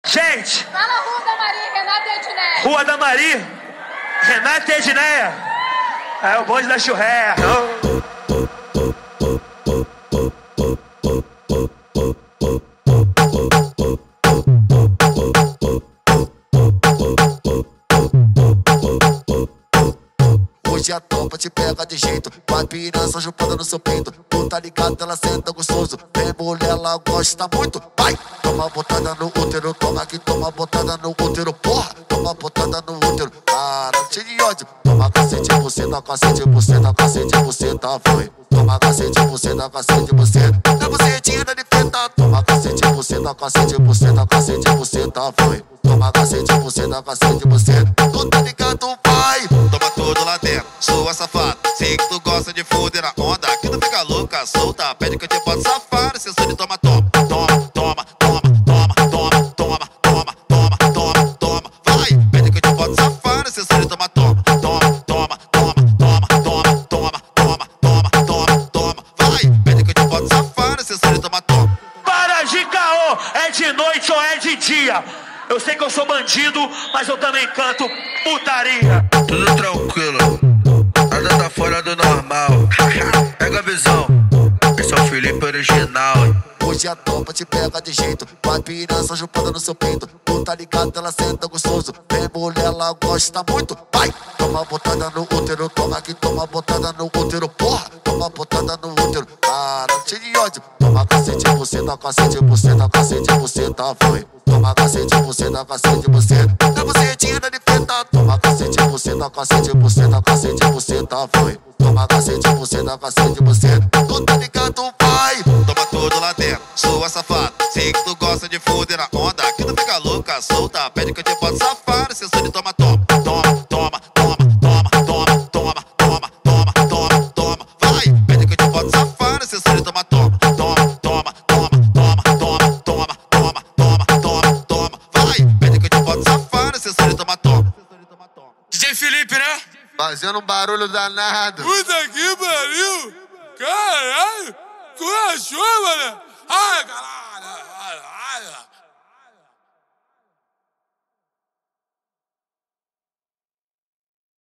Gente! Tá na Rua da Maria, Renata e Edneia. Rua da Maria, Renata e Edneia. É o bonde da churré. Hoje a topa te pega de jeito, vai pirança chupada no seu peito. Tu tá ligado, ela senta gostoso. Vem mulher, ela gosta muito. Vai, toma botada no útero, toma aqui, toma botada no útero. Porra, toma botada no útero. Cara, cheio de ódio. Toma cacete, você dá cacete, você dá cacete, você tá foi. Toma cacete, você dá cacete, você dá bucetinha de feta. Toma cacete, você dá cacete, você dá cacete, você tá foi. Toma cacete, você dá cacete, você tu tá ligado, vai. Toma tudo lá dentro, sua safada. Sei que tu gosta de foder na onda, que tu fica louca, solta. Pede que eu te boto safado, cê só de toma, toma, toma, toma, toma, toma, toma, toma, toma, toma, toma, toma. Vai, pede que eu te boto safado, cê só de toma, toma, toma, toma, toma, toma, toma, toma, toma, toma, toma, toma. Vai, pede que eu te boto safado, cê só de toma, toma. Para de caô, é de noite ou é de dia? Eu sei que eu sou bandido, mas eu também canto putaria. Tudo tranquilo, nada tá fora do normal. Pega a visão, esse é o Felipe original. Hoje a topa te pega de jeito, vai pirança chupada no seu peito. Tu tá ligado, ela senta gostoso. Vem mulher, ela gosta muito. Vai, toma botada no útero, toma aqui, toma botada no útero. Porra, toma botada no útero. Cara, cheio de ódio. Toma cacete, você dá cacete, você dá cacete, você tá foi. Toma cacete, você dá cacete, você dá bucetinha de feta. Toma cacete, você dá cacete, você dá cacete, você tá foi. Toma cacete, você dá cacete, você tu tá ligado, vai. Toma tudo lá dentro, sua safada. Sei que tu gosta de foder na onda, que tu fica louca, solta. Pede que eu te boto safado, cê só de toma, toma, toma, toma, toma, toma, toma, toma, toma, toma, toma, toma. Vai, pede que eu te boto safado, cê só de toma, toma, toma, toma, toma, toma, toma, toma, toma, toma, toma, toma. Vai, pede que eu te boto safado, cê só de toma, toma. DJ Felipe, né? Fazendo um barulho danado. Puta que pariu! Caralho! Tu achou, mano? Ai, caralho!